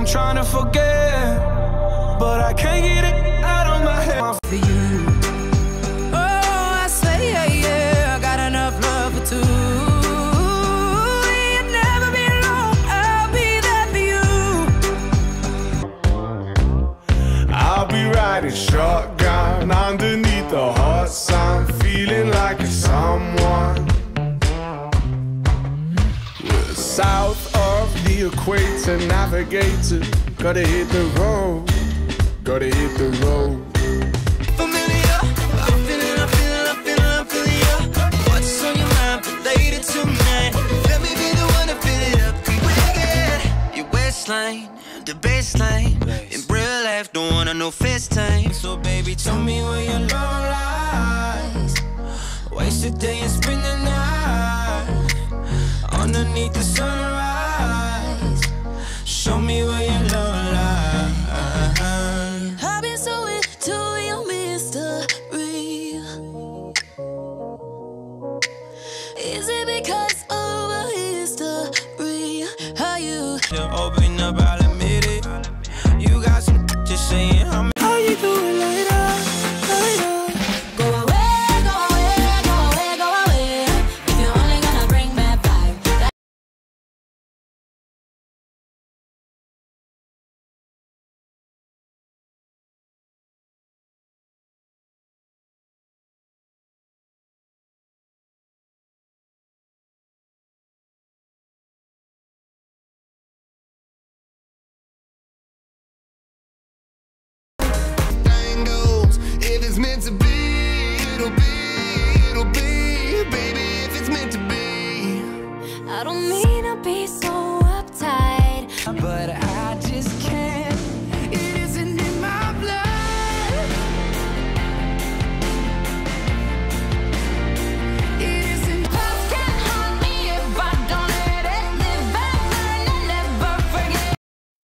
trying to forget, but I can't get it out of my head. For you. Oh, I say, yeah, yeah, I got enough love for two. You'll never be alone, I'll be there for you. I'll be riding shotgun underneath the hot sun, feeling like it's someone. We're south of the equator, navigator. Gotta hit the road, gotta hit the road. Familiar, I'm feeling ya. What's on your mind for later tonight? Let me be the one to fill it up. Keep it again. Your waistline, the baseline. In real life, don't wanna know FaceTime. So baby, tell me where your love lies. Waste the day and spend the night underneath the sunrise. Show me where your love lies. I've been so into your mystery. Is it because of a history? How you open up, I'll admit it. You got some just saying how you doing later, later. Go away, go away, go away, go away. If you're only gonna bring back vibe. If it's meant to be, it'll be, it'll be. Baby, if it's meant to be. I don't mean to be so